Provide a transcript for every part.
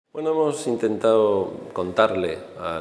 Bueno, hemos intentado contarle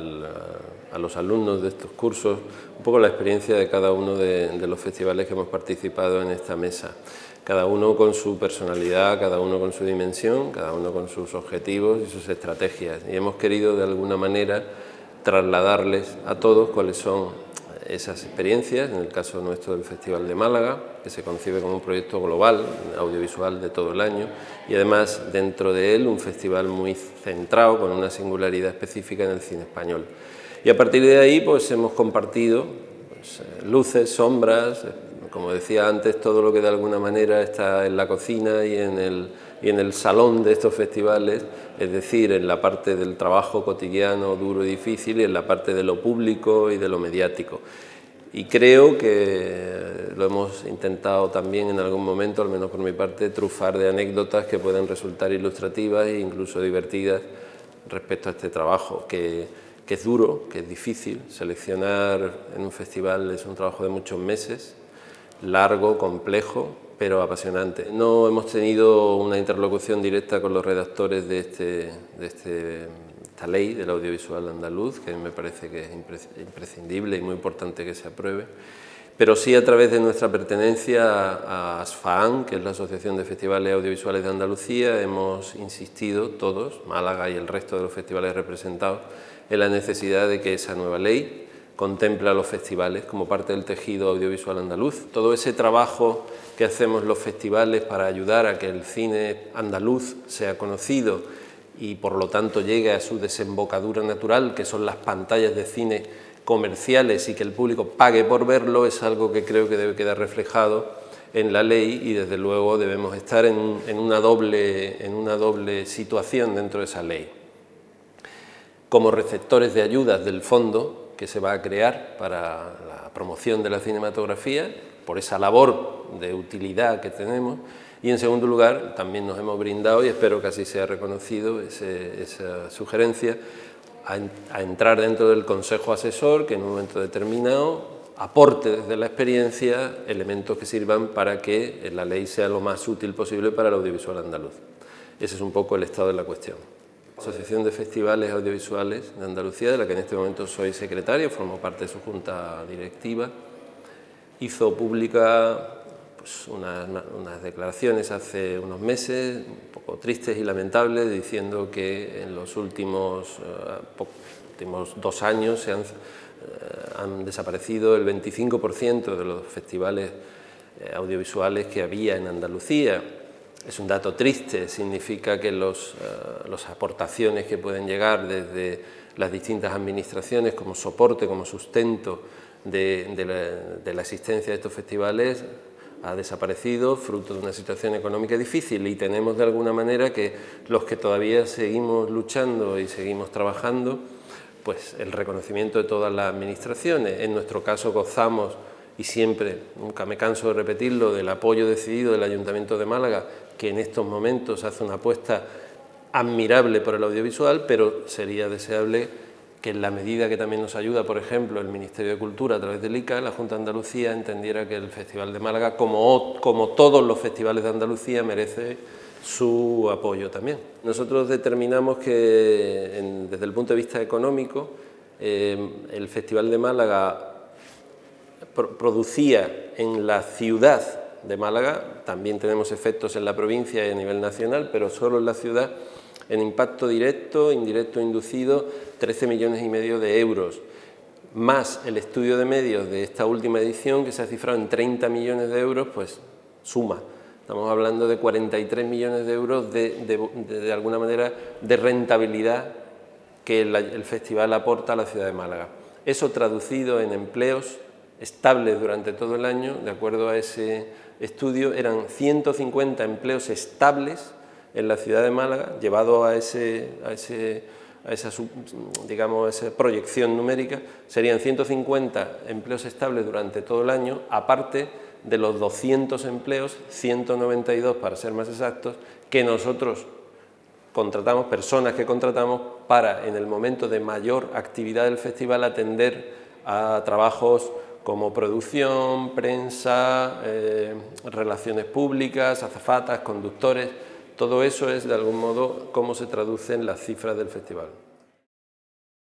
a los alumnos de estos cursos un poco la experiencia de cada uno de los festivales que hemos participado en esta mesa. Cada uno con su personalidad, cada uno con su dimensión, cada uno con sus objetivos y sus estrategias. Y hemos querido de alguna manera trasladarles a todos cuáles son esas experiencias, en el caso nuestro del Festival de Málaga, que se concibe como un proyecto global, audiovisual de todo el año, y además dentro de él un festival muy centrado, con una singularidad específica en el cine español. Y a partir de ahí pues hemos compartido luces, sombras, como decía antes, todo lo que de alguna manera está en la cocina y en el salón de estos festivales, es decir, en la parte del trabajo cotidiano, duro y difícil, y en la parte de lo público y de lo mediático. Y creo que lo hemos intentado también en algún momento, al menos por mi parte, trufar de anécdotas que pueden resultar ilustrativas e incluso divertidas respecto a este trabajo, que es duro, que es difícil. Seleccionar en un festival es un trabajo de muchos meses, largo, complejo, pero apasionante. No hemos tenido una interlocución directa con los redactores de esta ley del audiovisual andaluz, que me parece que es imprescindible y muy importante que se apruebe, pero sí a través de nuestra pertenencia a ASFAAN, que es la Asociación de Festivales Audiovisuales de Andalucía. Hemos insistido todos, Málaga y el resto de los festivales representados, en la necesidad de que esa nueva ley contempla a los festivales como parte del tejido audiovisual andaluz. Todo ese trabajo que hacemos los festivales para ayudar a que el cine andaluz sea conocido y por lo tanto llegue a su desembocadura natural, que son las pantallas de cine comerciales, y que el público pague por verlo, es algo que creo que debe quedar reflejado en la ley, y desde luego debemos estar en una doble situación dentro de esa ley. Como receptores de ayudas del fondo que se va a crear para la promoción de la cinematografía, por esa labor de utilidad que tenemos, y en segundo lugar también nos hemos brindado, y espero que así sea reconocido, esa sugerencia a entrar dentro del consejo asesor, que en un momento determinado aporte desde la experiencia elementos que sirvan para que la ley sea lo más útil posible para el audiovisual andaluz. Ese es un poco el estado de la cuestión. Asociación de Festivales Audiovisuales de Andalucía, de la que en este momento soy secretario, formo parte de su junta directiva, hizo pública pues, unas declaraciones hace unos meses, un poco tristes y lamentables, diciendo que en los últimos 2 años han desaparecido el 25% de los festivales audiovisuales que había en Andalucía. Es un dato triste, significa que las aportaciones que pueden llegar desde las distintas administraciones como soporte, como sustento de la existencia de estos festivales ha desaparecido fruto de una situación económica difícil, y tenemos de alguna manera que los que todavía seguimos luchando y seguimos trabajando, pues el reconocimiento de todas las administraciones. En nuestro caso gozamos, y siempre, nunca me canso de repetirlo, del apoyo decidido del Ayuntamiento de Málaga, que en estos momentos hace una apuesta admirable por el audiovisual, pero sería deseable que en la medida que también nos ayuda, por ejemplo, el Ministerio de Cultura a través del ICA, la Junta de Andalucía entendiera que el Festival de Málaga, como todos los festivales de Andalucía, merece su apoyo también. Nosotros determinamos que desde el punto de vista económico, el Festival de Málaga producía en la ciudad de Málaga, también tenemos efectos en la provincia y a nivel nacional, pero solo en la ciudad, en impacto directo, indirecto, inducido, 13,5 millones de euros, más el estudio de medios de esta última edición, que se ha cifrado en 30 millones de euros, pues suma. Estamos hablando de 43 millones de euros de alguna manera de rentabilidad que el festival aporta a la ciudad de Málaga. Eso traducido en empleos estables durante todo el año, de acuerdo a ese estudio, eran 150 empleos estables en la ciudad de Málaga, llevado a esa proyección numérica, serían 150 empleos estables durante todo el año, aparte de los 200 empleos, 192 para ser más exactos, que nosotros contratamos, personas que contratamos para, en el momento de mayor actividad del festival, atender a trabajos como producción, prensa, relaciones públicas, azafatas, conductores, Todo eso es, de algún modo, cómo se traduce en las cifras del festival.